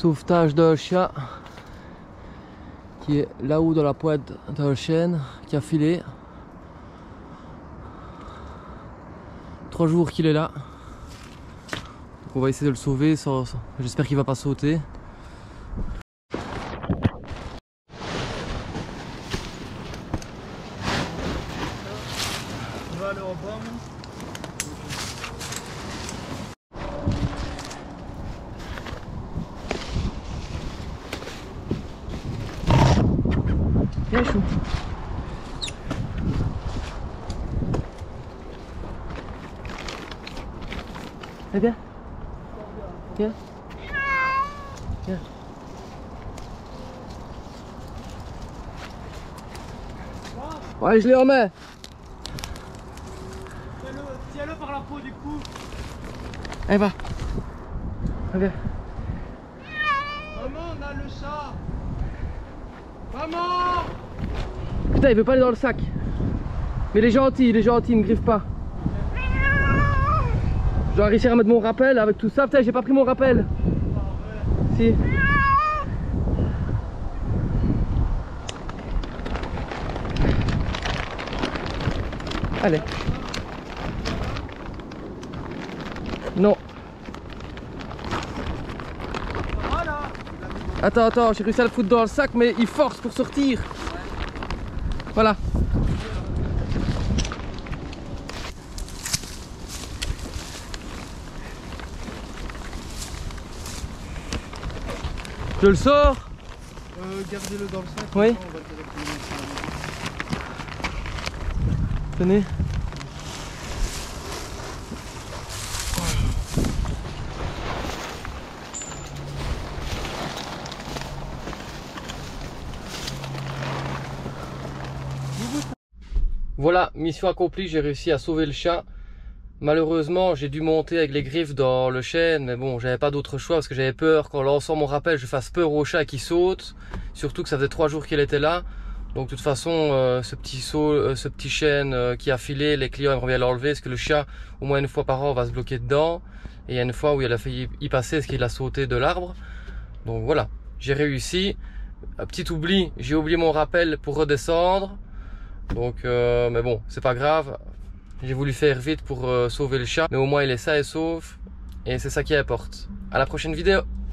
sauvetage d'un chat qui est là-haut dans la pointe d'un chêne qui a filé. 3 jours qu'il est là. Donc on va essayer de le sauver. J'espère qu'il va pas sauter. On va aller en bas. Viens chou. Eh bien. Viens. Viens. Ouais, je l'ai en main. Tiens-le par la peau du cou. Allez, va. Viens. Maman, on a le chat. Maman! Putain, il veut pas aller dans le sac. Mais il est gentil, il ne griffe pas. Je dois réussir à mettre mon rappel avec tout ça. Putain, j'ai pas pris mon rappel. Si. Allez. Non. Voilà. Attends, j'ai réussi à le foutre dans le sac, mais il force pour sortir. Voilà. Je le sors. Gardez-le dans le sac. Oui. On va directement mettre ça. Tenez. Voilà, mission accomplie, j'ai réussi à sauver le chat. Malheureusement, j'ai dû monter avec les griffes dans le chêne, mais bon, j'avais pas d'autre choix parce que j'avais peur qu'en lançant mon rappel, je fasse peur au chat qui saute. Surtout que ça faisait 3 jours qu'il était là. Donc de toute façon, ce petit chêne qui a filé, les clients aimeraient bien l'enlever parce que le chat, au moins une fois par an, va se bloquer dedans. Et il y a une fois où il a failli y passer parce qu'il a sauté de l'arbre. Donc voilà, j'ai réussi. Un petit oubli, j'ai oublié mon rappel pour redescendre. Donc, mais bon, c'est pas grave. J'ai voulu faire vite pour sauver le chat. Mais au moins il est sain et sauf. Et c'est ça qui importe. À la prochaine vidéo.